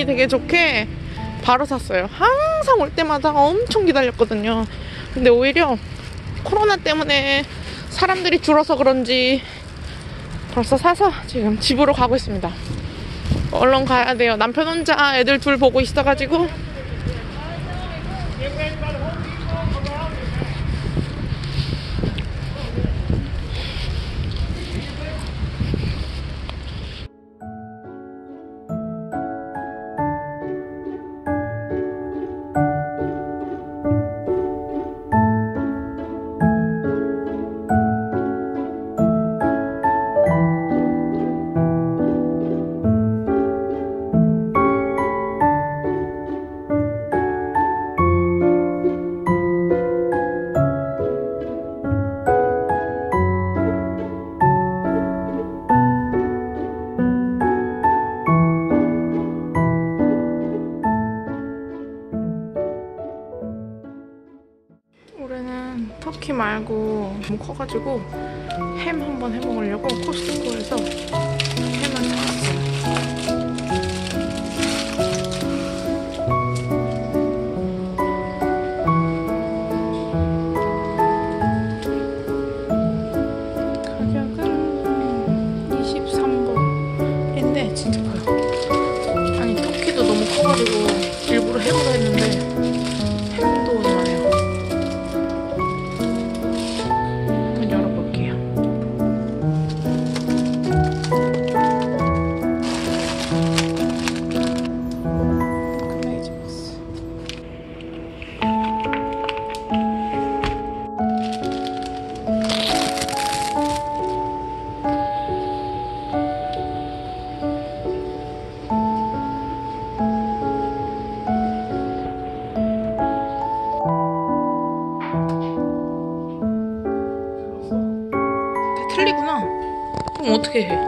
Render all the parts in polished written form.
운이 되게 좋게 바로 샀어요. 항상 올 때마다 엄청 기다렸거든요. 근데 오히려 코로나 때문에 사람들이 줄어서 그런지 벌써 사서 지금 집으로 가고 있습니다. 얼른 가야 돼요. 남편 혼자 애들 둘 보고 있어가지고. 올해는 터키 말고 너무 커가지고 햄 한번 해먹으려고 코스트코에서 햄을 사왔어요. 가격은 23불인데 진짜 커요. 아니 터키도 너무 커가지고 일부러 해보려 했는데 햄도 이만해요. 틀리구나. 그럼 어떻게 해?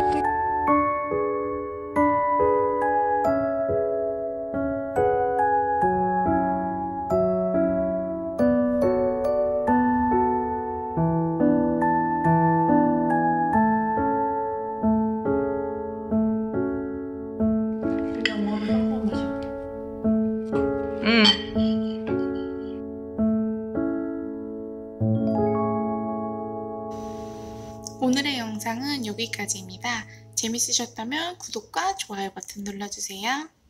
오늘의 영상은 여기까지입니다. 재밌으셨다면 구독과 좋아요 버튼 눌러주세요.